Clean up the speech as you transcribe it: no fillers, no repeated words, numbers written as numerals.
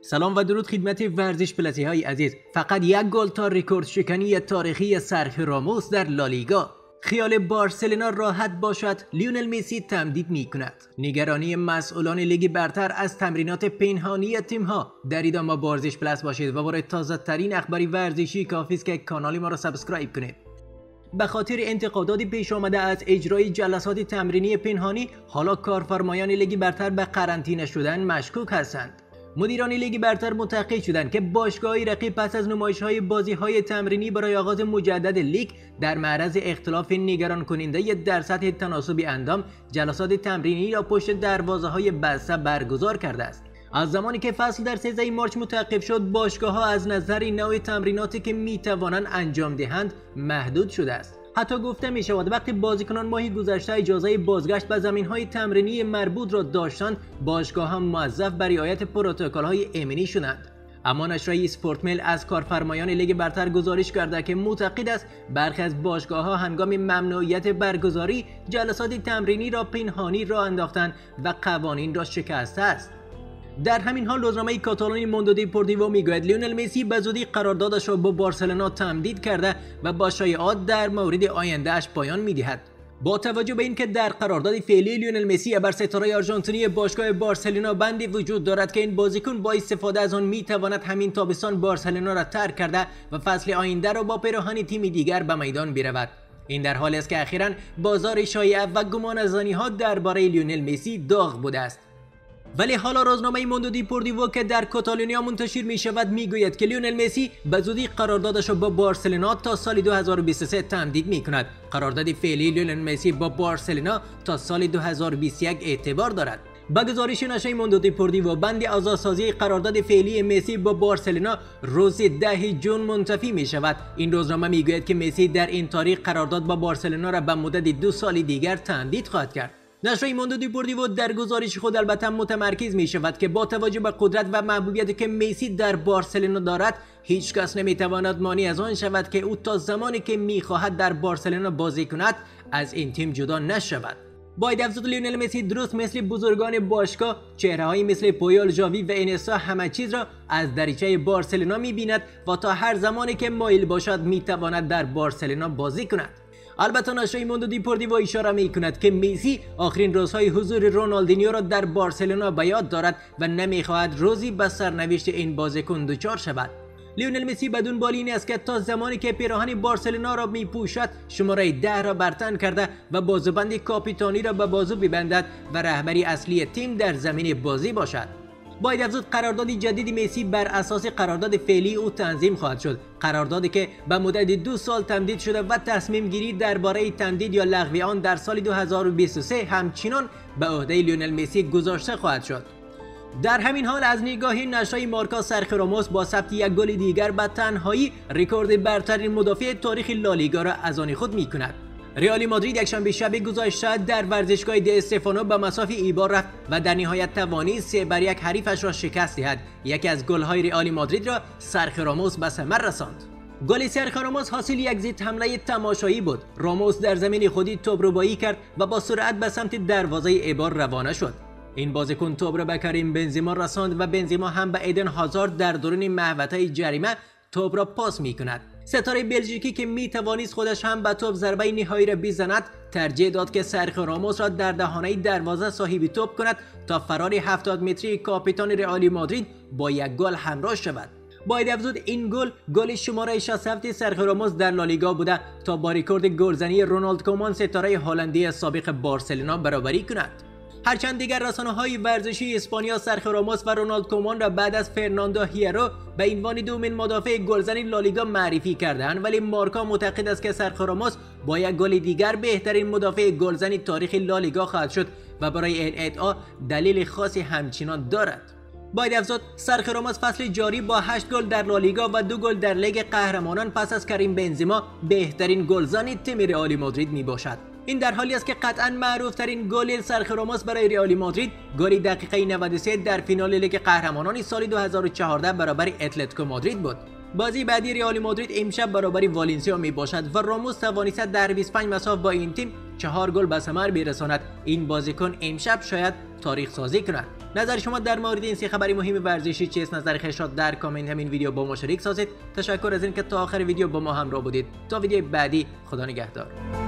سلام و درود خدمت ورزش پلاسی های عزیز. فقط یک گل تا رکورد شکنی تاریخی سرخیو راموس در لالیگا. خیال بارسلونا راحت باشد، لیونل مسی تمدید می کند. نگرانی مسئولان لیگ برتر از تمرینات پنهانی تیم‌ها. در ادامه با ورزش پلاس باشید و برای تازه ترین اخباری ورزشی کافی است که کانال ما را سابسکرایب کنید. به خاطر انتقادات پیش آمده از اجرای جلسات تمرینی پنهانی، حالا کارفرمایان لیگ برتر به قرنطینه شدن مشکوک هستند. مدیران لیگ برتر معتقد شدند که باشگاه‌های رقیب پس از نمایش‌های بازی‌های تمرینی برای آغاز مجدد لیگ در معرض اختلاف نگران کننده در سطح تناسب اندام جلسات تمرینی را پشت دروازه‌های بسته برگزار کرده است. از زمانی که فصل در 13 مارس متوقف شد، باشگاه‌ها از نظر نوع تمریناتی که می‌توانند انجام دهند محدود شده است. حتی گفته می شود وقتی بازیکنان ماهی گذشته اجازه بازگشت به زمین‌های تمرینی مربوط را داشتند، باشگاه‌ها موظف بر رعایت پروتکل‌های امنی شدند. اما نشریه اسپورتمیل از کارفرمایان لیگ برتر گزارش کرده که معتقد است برخی از باشگاه‌ها هنگام ممنوعیت برگزاری جلسات تمرینی را پنهانی راه انداختند و قوانین را شکسته است. در همین حال روزنامه کاتالانی موندو دیپورتیو میگوید لیونل مسی به زودی قراردادش را با بارسلونا تمدید کرده و با شایعات در مورد آینده‌اش پایان می‌دهد. با توجه به اینکه در قرارداد فعلی لیونل مسی بر ستاره آرژانتینی باشگاه بارسلونا بندی وجود دارد که این بازیکن با استفاده از آن می‌تواند همین تابستان بارسلونا را ترک کرده و فصل آینده را با پیراهن تیم دیگر به میدان برود. این در حالی است که اخیراً بازار شایعه و گمانه‌زنی‌ها درباره لیونل مسی داغ بوده است. ولی حالا روزنامه موندو دیپورتیو که در کاتالونیا منتشر می شود میگوید که لیونل مسی به زودی قراردادش را با بارسلونا تا سال 2023 تمدید می کند. قرارداد فعلی لیونل مسی با بارسلونا تا سال 2021 اعتبار دارد. با گزارش نشریه موندو دیپورتیو بند آزادسازی قرارداد فعلی مسی با بارسلونا روز 10 جون منتفی می شود. این روزنامه میگوید که مسی در این تاریخ قرارداد با بارسلونا را به مدت 2 سال دیگر تمدید خواهد کرد. نشریه موندو دیپورتیو در گزارش خود البته متمرکز می شود که با توجه به قدرت و محبوبیتی که مسی در بارسلونا دارد، هیچ کس نمی تواند مانع از آن شود که او تا زمانی که می خواهد در بارسلونا بازی کند از این تیم جدا نشود. باید افزود لیونل مسی درست مثل بزرگان باشگاه، چهره‌هایی مثل پویول، ژاوی و اینستا همه چیز را از دریچه بارسلونا می بیند و تا هر زمانی که مایل باشد می تواند در بارسلونا بازی کند. البته نشریه موندو دیپورتیو اشاره می کند که مسی آخرین روزهای حضور رونالدینیو را در بارسلونا به یاد دارد و نمی خواهد روزی به سرنوشت این بازیکن دچار شود. لیونل مسی بدون بال این است که تا زمانی که پیراهن بارسلونا را می پوشد شماره 10 را بر تن کرده و بازوبند کاپیتانی را به بازو ببندد و رهبری اصلی تیم در زمین بازی باشد. باید افزود قرارداد جدید مسی بر اساس قرارداد فعلی او تنظیم خواهد شد. قراردادی که به مدت 2 سال تمدید شده و تصمیم گیری درباره تمدید یا لغو آن در سال 2023 همچنان به عهده لیونل مسی گذاشته خواهد شد. در همین حال از نگاه نشریه مارکا سرخیو راموس با ثبت یک گل دیگر به تنهایی رکورد برترین مدافع تاریخ لالیگا را از آن خود می‌کند. رئال مادرید یکشنبه شب گذشته در ورزشگاه دی استفانو به مساف ایبار رفت و در نهایت توانست 3-1 حریفش را شکست دهد. یکی از گل‌های رئال مادرید را سرخیو راموس به ثمر رساند. گل سرخیو راموس حاصل یک ضد حمله تماشایی بود. راموس در زمین خودی توپ رو بایی کرد و با سرعت به سمت دروازه ایبار روانه شد. این بازیکن توپ را به کریم بنزما رساند و بنزما هم به ایدن هازارد در درون محوطه جریمه توپ را پاس می‌کند. ستاره بلژیکی که میتوانست خودش هم به توپ ضربه نهایی را بزند، ترجیح داد که سرخیو راموس را در دهانه دروازه صاحب توپ کند تا فرار 70 متری کاپیتان رئال مادرید با یک گل همراه شود. باید افزود این گل شماره 67 سرخیو راموس در لالیگا بوده تا با رکورد گلزنی رونالد کومان ستاره هلندی سابق بارسلونا برابری کند. هرچند دیگر رسانه‌های ورزشی اسپانیا سرخیو راموس و رونالد کومان را بعد از فرناندو هیرو به عنوان دومین مدافع گلزن لالیگا معرفی کردند، ولی مارکا معتقد است که سرخیو راموس با یک گل دیگر بهترین مدافع گلزن تاریخ لالیگا خواهد شد و برای این ادعا دلیل خاصی همچنان دارد. باید افزود سرخیو راموس فصل جاری با 8 گل در لالیگا و 2 گل در لیگ قهرمانان پس از کریم بنزما بهترین گلزن تیم رئال مادرید می باشد. این در حالی است که قطعاً معروف ترین گل سرخیو راموس برای رئال مادرید گل دقیقه 93 در فینال لیگ قهرمانان سال 2014 برابر اتلتیکو مادرید بود. بازی بعدی رئال مادرید امشب برابر والنسیا می باشد و راموس توانسته در 25 مساف با این تیم 4 گل به ثمر برساند. این بازیکن امشب شاید تاریخ سازی کند. نظر شما در مورد این سه خبر مهم ورزشی چیست؟ نظر خودت را در کامنت همین ویدیو با ما شریک سازید. تشکر از اینکه تا آخر ویدیو با ما همراه بودید. تا ویدیو بعدی، خدا نگهدار.